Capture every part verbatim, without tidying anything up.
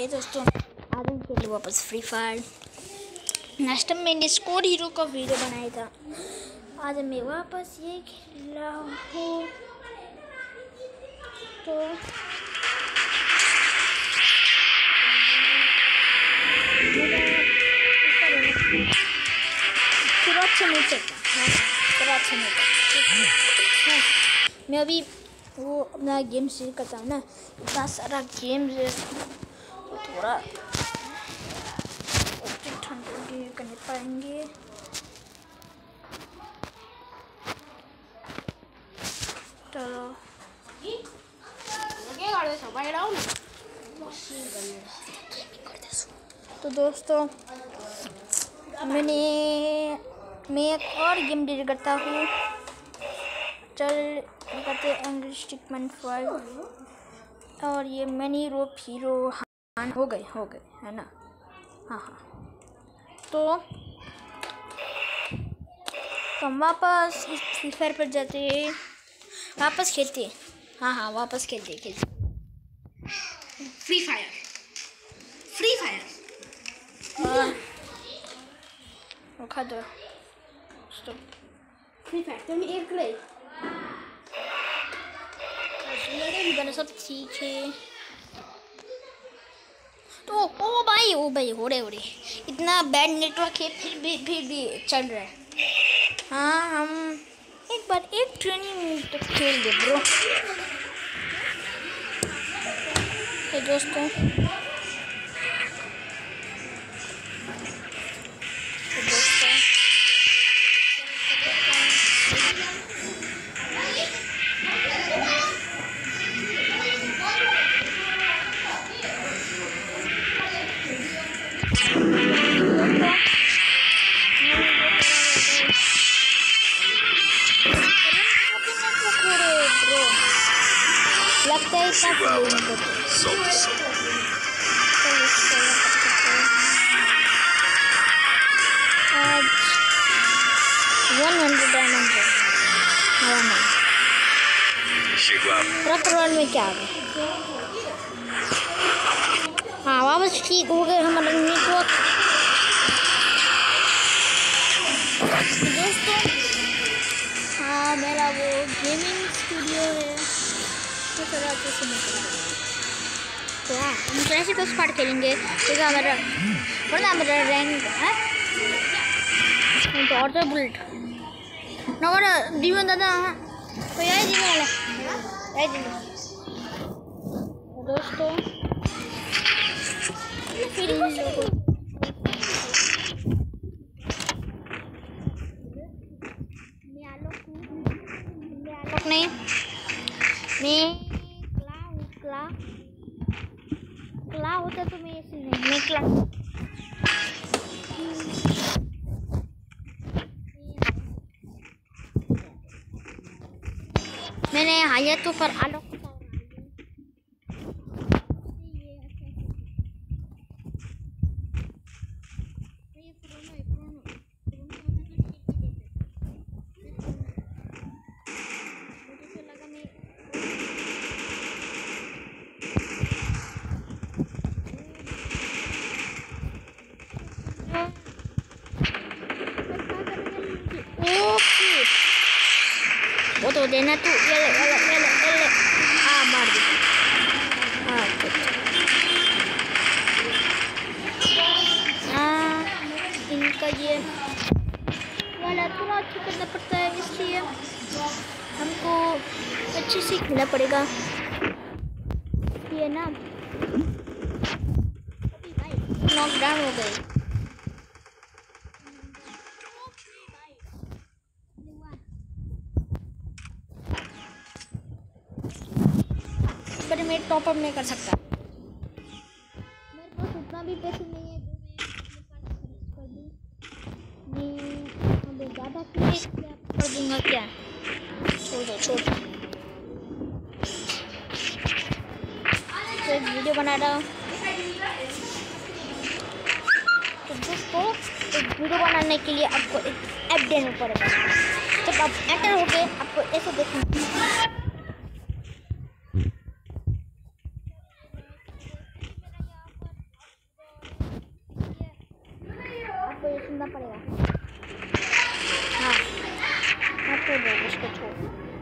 हे दोस्तों, आज हम खेले वापस फ्री फायर। नेक्स्ट टाइम मैंने स्कोर हीरो का वीडियो बनाया था, आज मैं वापस ये खेल रहा हूँ। तो थोड़ा अच्छा नहीं चलता, हाँ थोड़ा अच्छा नहीं चलता। हाँ मैं अभी वो अपना गेम शेयर करता हूँ ना, इतना सारा गेम है तो थोड़ा ठंडे करने पाएंगे। चलो तो दोस्तों, मैंने मैं एक और गेम डिलीट करता हूँ। चल करते इंग्लिश स्टिकमैन फाइव और ये मैनी रोप हीरो हान हो गए हो गए है ना। हाँ हाँ तो तो हम वापस इस फ्री फायर पर जाते हैं, वापस खेलते हैं। हाँ हाँ वापस खेलते खेलते फ्री फायर फ्री फायर रखा दो स्टॉप। फ्री फायर तुम्हें एक ले बना सब ठीक है। तो ओ भाई ओ भाई हो रहे हो रहे इतना बैड नेटवर्क है, फिर भी फिर भी चल रहा है। हाँ हम एक बार एक ट्रेनिंग तक खेल दे ब्रो। तो दोस्तों तो दोस्तों लगता है इतना फील नहीं करते। आज वन हंड्रेड डायमंड है। हाँ हाँ ट्रक रोल में क्या आ गया। हाँ वापस ठीक हो गए हमारा नेटवर्क। दोस्तों हाँ मेरा वो गेमिंग स्टूडियो है तो थोड़ा अच्छे से निकल। तो हाँ हम कैसे तो स्क्वाड खेलेंगे क्योंकि हमारा वरना मेरा रैंक है तो और तो बुलेट नवारा दीवन दादा। हाँ तो यही दीवन वाला यही दीवन दोस्तों फिर नहीं मैं क्ला हूँ क्ला क्ला होता तो मैं ऐसे नहीं मैं क्ला मैंने हाया तो पर आलोक वो तो देना तू ये ले ये ले ये ले ये ले हाँ मार दे। हाँ हाँ इनका ये वाला थोड़ा अच्छा करना पड़ता है, इसलिए हमको अच्छे से खेलना पड़ेगा। ये ना नॉकडाउन हो गए। पर मैं टॉप अप नहीं कर सकता, मेरे पास उतना भी पैसे नहीं है जो मैं कर दूँ। मैं ज़्यादा कर दूँगा क्या, छोड़ दो छोड़ दो। तो एक वीडियो बना रहा हूँ तो दोस्तों एक वीडियो बनाने के लिए आपको एक ऐप देना पड़ेगा। जब आप एंटर हो गए आपको ऐसे देखना ये सुनना पड़ेगा। हाँ हाँ तो दो इसको छोड़।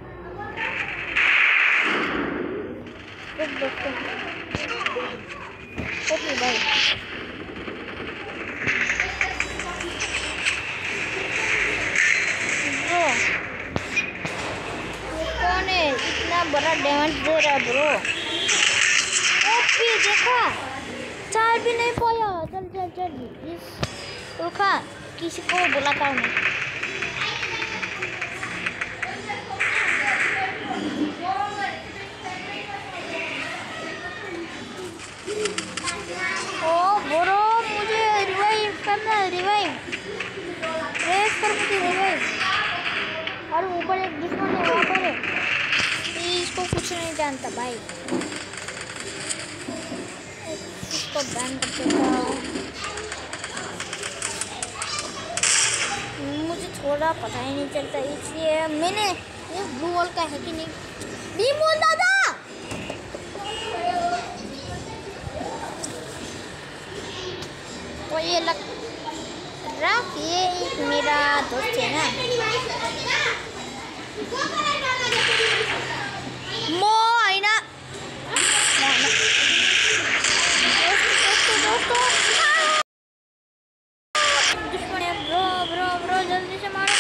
रुक दोस्तों। ओके भाई। ब्रो ये कौन है इतना बड़ा डैमेज दे रहा है ब्रो? ओके देखा चार भी नहीं पाया। चल चल चल इस रुका किसी को बुलाता हूँ मैं। ओ ब्रो मुझे रिवाइव करना है। रिवाइव रेस कर मुझे रिवाइव। और ऊपर एक दुश्मन है वहाँ पर है। इसको कुछ नहीं जानता भाई। इसको बैन कर देता हूँ। मुझे थोड़ा पता ही नहीं चलता इसलिए मैंने ये ब्लू वॉल का है कि नहीं भी बोल दादा। वो ये लग रहा कि ये एक मेरा दोस्त है ना। मो है ना दुश्मन है। ब्रो ब्रो ब्रो जल्दी से मारो।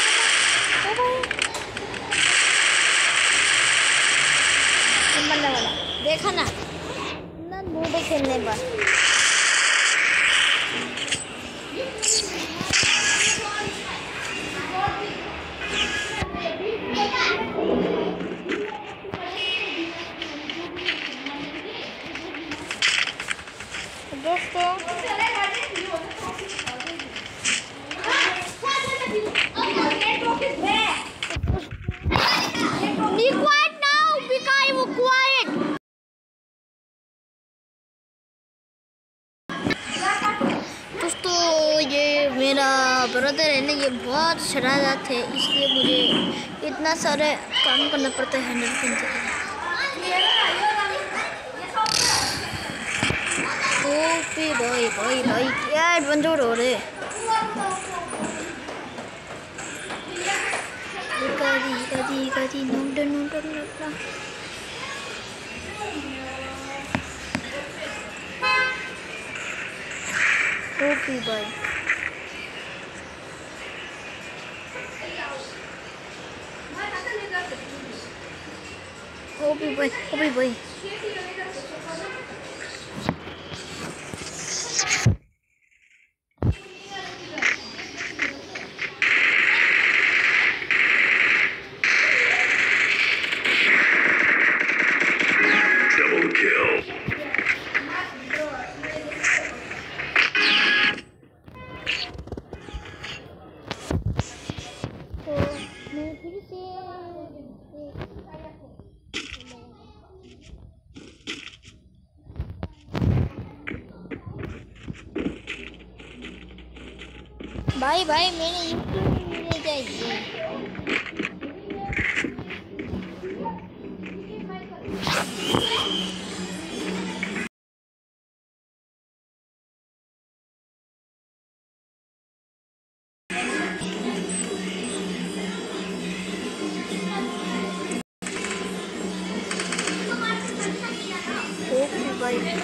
मरने वाला देखा ना ना लूडो खेलने पर। दोस्तों be quiet now, be quiet. दोस्तों ये मेरा ब्रदर है ना ये बहुत शरारत है इसलिए मुझे इतना सारे काम करना पड़ता है हैंडल करने के लिए। ओपी भाई भाई भाई क्या एडवेंचर हो रहे। गदी गदी गदी नोट नोट नोट। ओपी भाई ओपी भाई ओपी भाई भाई भाई मैंने यूट्यूब मिलने चाहिए। ओके भाई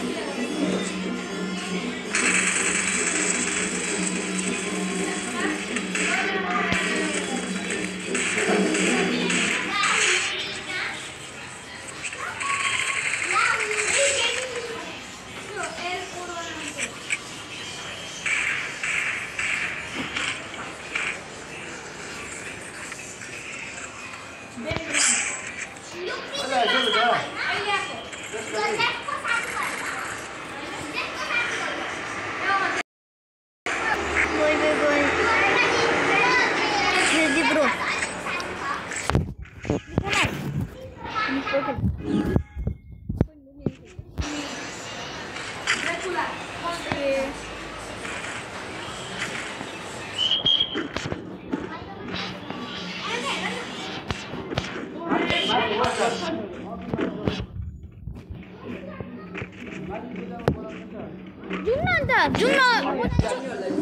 Juna, Juna.